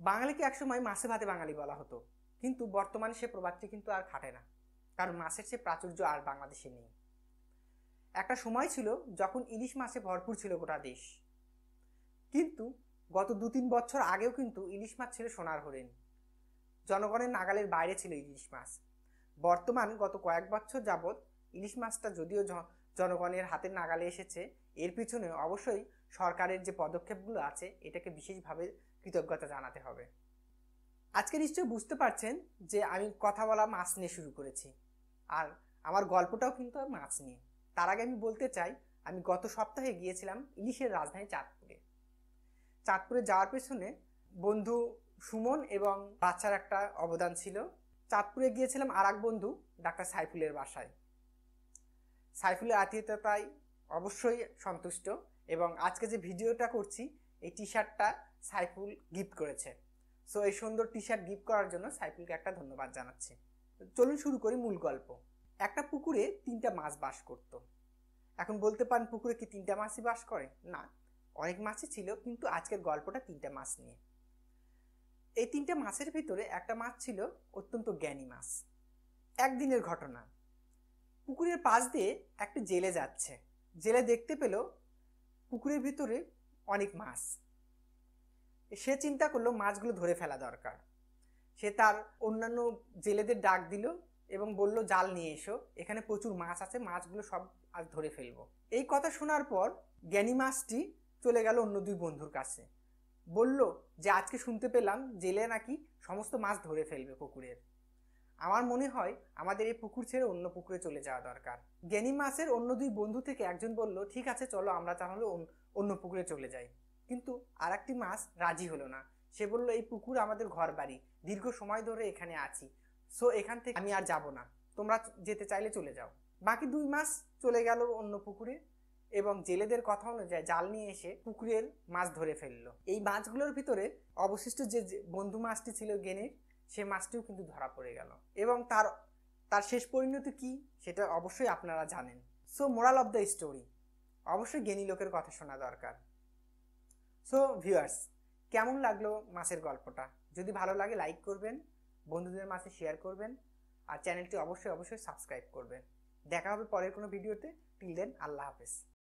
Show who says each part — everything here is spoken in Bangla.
Speaker 1: বাঙালিকে একসময় মাছে ভাতে বাঙালি বলা হতো, কিন্তু বর্তমানে সে প্রবাদটি কিন্তু আর খাটে না, কারণ মাছের সে প্রাচুর্য আর বাংলাদেশে নেই। একটা সময় ছিল যখন ইলিশ মাছে ভরপুর ছিল গোটা দেশ, কিন্তু গত 2-3 বছর আগেও কিন্তু ইলিশ মাছ ছিল সোনার হরিণ। জনগণের নাগালের বাইরে ছিল ইলিশ মাছ। বর্তমান গত কয়েক বছর যাবৎ ইলিশ মাছটা যদিও জনগণের হাতের নাগালে এসেছে, এর পিছনে অবশ্যই সরকারের যে পদক্ষেপগুলো আছে এটাকে বিশেষভাবে কৃতজ্ঞতা জানাতে হবে। আজকে নিশ্চয়ই বুঝতে পারছেন যে আমি কথা বলা মাছ নিয়ে শুরু করেছি, আর আমার গল্পটাও কিন্তু মাছ নিয়ে। তার আগে আমি বলতে চাই, আমি গত সপ্তাহে গিয়েছিলাম ইলিশের রাজধানী চাঁদপুরে। চাঁদপুরে যাওয়ার পেছনে বন্ধু সুমন এবং বাচ্চার একটা অবদান ছিল। চাঁদপুরে গিয়েছিলাম আর এক বন্ধু ডাক্তার সাইফুলের বাসায়। সাইফুলের আতিথেয়তায় অবশ্যই সন্তুষ্ট, এবং আজকে যে ভিডিওটা করছি এই টি শার্টটা সাইফুল গিফট করেছে। সো এই সুন্দর টি শার্ট গিফট করার জন্য সাইফুলকে একটা ধন্যবাদ জানাচ্ছি। চলুন শুরু করি মূল গল্প। একটা পুকুরে 3টা মাছ বাস করত। এখন বলতে পারেন পুকুরে কি 3টা মাছই বাস করে? না, অনেক মাছই ছিল, কিন্তু আজকের গল্পটা 3টা মাছ নিয়ে। এই 3টা মাছের ভিতরে একটা মাছ ছিল অত্যন্ত জ্ঞানী মাছ। একদিনের ঘটনা, পুকুরের পাশ দিয়ে একটা জেলে যাচ্ছে। জেলে দেখতে পেল পুকুরের ভিতরে অনেক মাছ। সে চিন্তা করলো মাছগুলো ধরে ফেলা দরকার। সে তার অন্যান্য জেলেদের ডাক দিল এবং বলল, জাল নিয়ে এসো, এখানে প্রচুর মাছ আছে, মাছগুলো সব আজ ধরে ফেলবো। এই কথা শোনার পর জ্ঞানী মাছটি চলে গেল অন্য 2 বন্ধুর কাছে। বলল যে আজকে শুনতে পেলাম জেলে নাকি সমস্ত মাছ ধরে ফেলবে পুকুরের। আমার মনে হয় আমাদের এই পুকুর ছেড়ে অন্য পুকুরে চলে যাওয়া দরকার। জ্ঞানী মাছের অন্য 2 বন্ধু থেকে একজন বলল, ঠিক আছে চলো আমরা তাহলে অন্য পুকুরে চলে যাই। কিন্তু আর একটি মাছ রাজি হলো না। সে বলল, এই পুকুর আমাদের ঘর বাড়ি, দীর্ঘ সময় ধরে এখানে আছি, সো এখান থেকে আমি আর যাব না, তোমরা যেতে চাইলে চলে যাও। বাকি 2 মাছ চলে গেল অন্য পুকুরে এবং জেলেদের কথা অনুযায়ী জাল নিয়ে এসে পুকুরের মাছ ধরে ফেললো। এই মাছগুলোর ভিতরে অবশিষ্ট যে বন্ধু মাছটি ছিল জ্ঞানীর, সে মাছটিও কিন্তু ধরা পড়ে গেল, এবং তার শেষ পরিণতি কি সেটা অবশ্যই আপনারা জানেন। So moral of the story, অবশ্যই জ্ঞানী লোকের কথা শোনা দরকার। সো ভিউয়ার্স, কেমন লাগলো মাছের গল্পটা? যদি ভালো লাগে লাইক করবেন, বন্ধুদের মাঝে শেয়ার করবেন, আর চ্যানেলটি অবশ্যই সাবস্ক্রাইব করবেন। দেখা হবে পরের কোনো ভিডিওতে। টিল দেন, আল্লাহ হাফেজ।